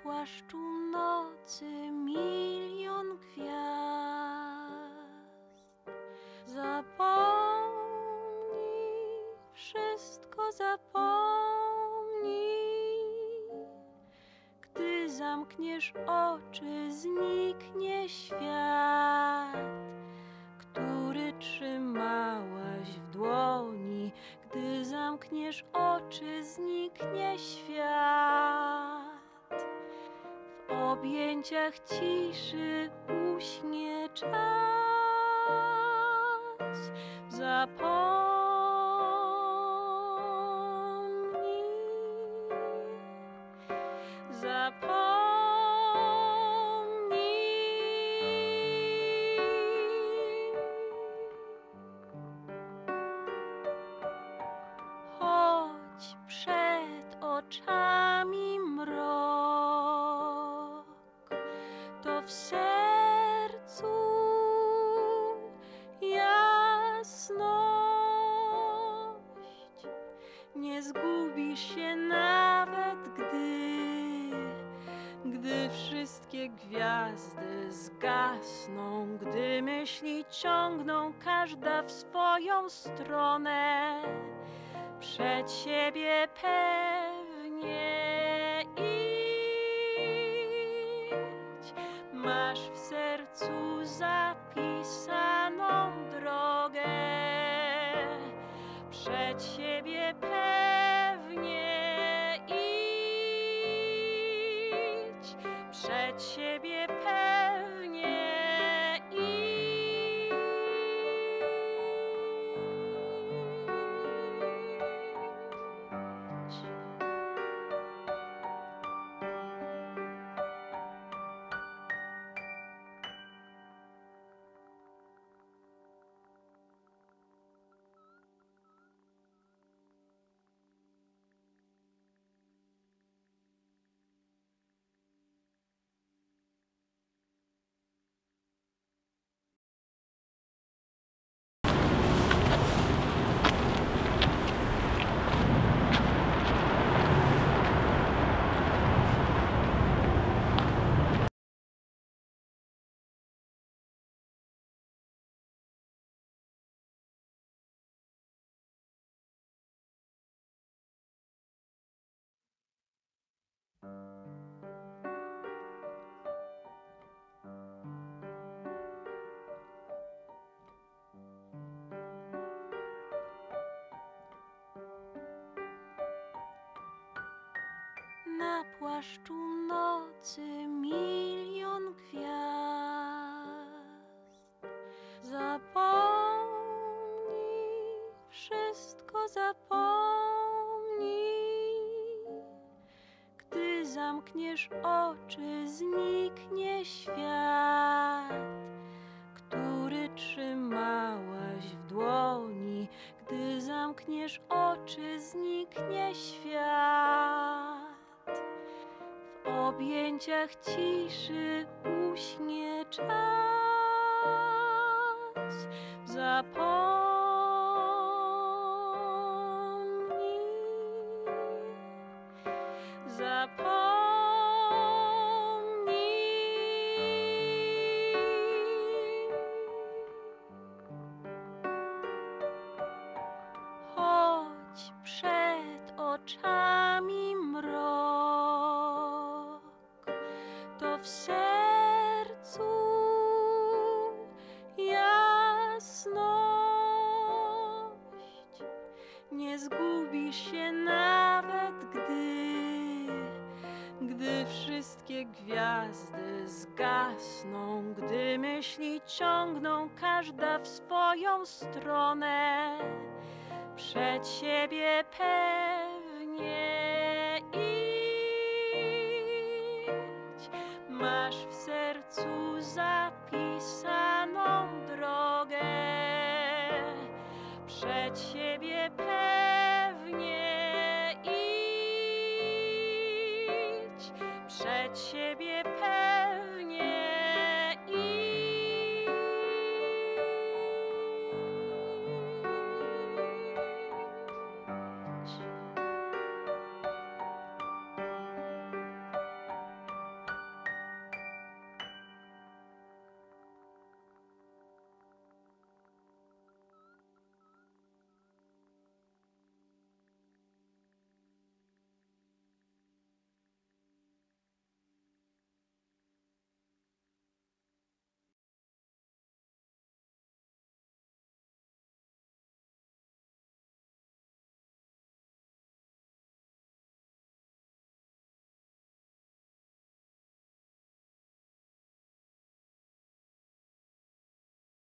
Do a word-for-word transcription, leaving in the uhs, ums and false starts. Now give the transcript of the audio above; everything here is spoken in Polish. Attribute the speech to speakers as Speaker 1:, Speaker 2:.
Speaker 1: płaszczu nocy milion gwiazd. Zapomnij, wszystko zapomnij. Gdy zamkniesz oczy, zniknie świat, który trzymałaś w dłoni. Gdy zamkniesz oczy, zniknie świat. W objęciach ciszy uśnie czas. Zapomnij, zapomnij. Choć przed oczami mrok, to w sercu jasność. Nie zgubisz się nawet gdy, gdy wszystkie gwiazdy zgasną, gdy myśli ciągną każda w swoją stronę. Przed siebie pewnie idź. Masz w sercu zapisaną drogę. Przed siebie pewnie idź. Przed siebie pewnie idź. Na płaszczu nocy milion gwiazd. Zapomnij, wszystko zapomnij. Gdy zamkniesz oczy, zniknie świat, który trzymałaś w dłoni. Gdy zamkniesz oczy, zniknie świat. W objęciach ciszy uśnie czas. Zapomnij, zapomnij. Choć przed oczami mrok, to w sercu jasność. Nie zgubisz się nawet gdy, gdy wszystkie gwiazdy zgasną, gdy myśli ciągną każda w swoją stronę. Przed siebie pewnie idź. Masz w sercu zapisane